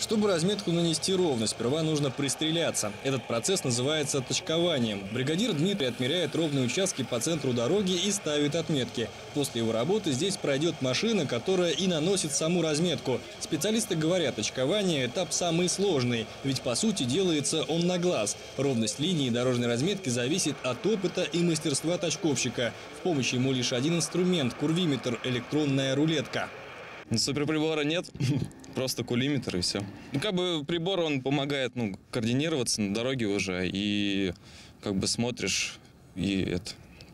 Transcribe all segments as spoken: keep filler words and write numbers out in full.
Чтобы разметку нанести ровно, сперва нужно пристреляться. Этот процесс называется точкованием. Бригадир Дмитрий отмеряет ровные участки по центру дороги и ставит отметки. После его работы здесь пройдет машина, которая и наносит саму разметку. Специалисты говорят, точкование – этап самый сложный, ведь по сути делается он на глаз. Ровность линии дорожной разметки зависит от опыта и мастерства точковщика. В помощь ему лишь один инструмент – курвиметр – электронная рулетка. Суперприбора нет, просто кулиметр и все. Ну, как бы прибор, он помогает, ну, координироваться на дороге уже, и как бы смотришь, и это,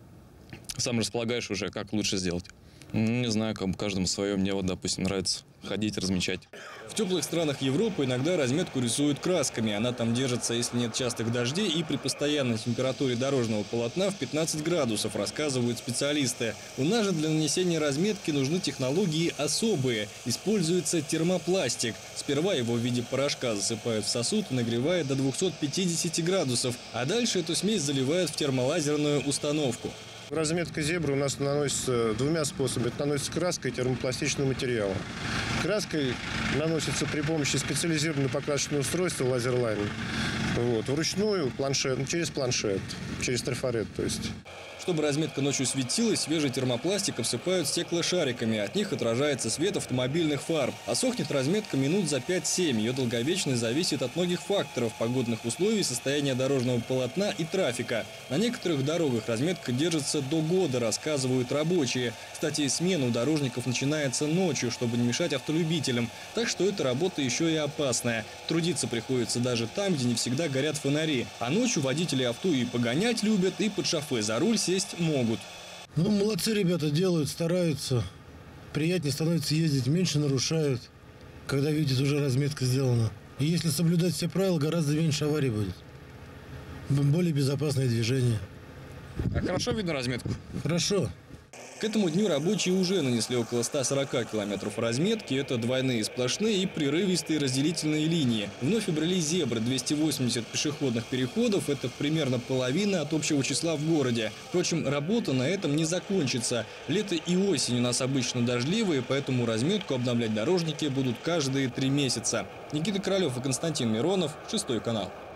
сам располагаешь уже, как лучше сделать. Ну, не знаю, как бы каждому свое. Мне вот, допустим, нравится ходить, размечать. В теплых странах Европы иногда разметку рисуют красками. Она там держится, если нет частых дождей, и при постоянной температуре дорожного полотна в пятнадцать градусов, рассказывают специалисты. У нас же для нанесения разметки нужны технологии особые. Используется термопластик. Сперва его в виде порошка засыпают в сосуд и нагревают до двухсот пятидесяти градусов, а дальше эту смесь заливают в термолазерную установку. Разметка зебры у нас наносится двумя способами. Это наносится краской и термопластичным материалом. Краской наносится при помощи специализированного покрасочного устройства лазерлайн. Вот. Вручную планшет, через планшет, через трафарет, то есть. Чтобы разметка ночью светилась, свежий термопластик обсыпают стеклошариками. От них отражается свет автомобильных фар. А сохнет разметка минут за пять-семь. Ее долговечность зависит от многих факторов: погодных условий, состояния дорожного полотна и трафика. На некоторых дорогах разметка держится до года, рассказывают рабочие. Кстати, смена у дорожников начинается ночью, чтобы не мешать автолюбителям. Так что эта работа еще и опасная. Трудиться приходится даже там, где не всегда горят фонари. А ночью водители авто и погонять любят, и под шофе за руль сесть могут. Ну, молодцы ребята, делают, стараются. Приятнее становится ездить, меньше нарушают, когда видят, уже разметка сделана. И если соблюдать все правила, гораздо меньше аварий будет. Более безопасное движение. А хорошо видно разметку? Хорошо. К этому дню рабочие уже нанесли около ста сорока километров разметки. Это двойные сплошные и прерывистые разделительные линии. Вновь обрели зебры, двести восемьдесят пешеходных переходов. Это примерно половина от общего числа в городе. Впрочем, работа на этом не закончится. Лето и осень у нас обычно дождливые, поэтому разметку обновлять дорожники будут каждые три месяца. Никита Королев и Константин Миронов, Шестой канал.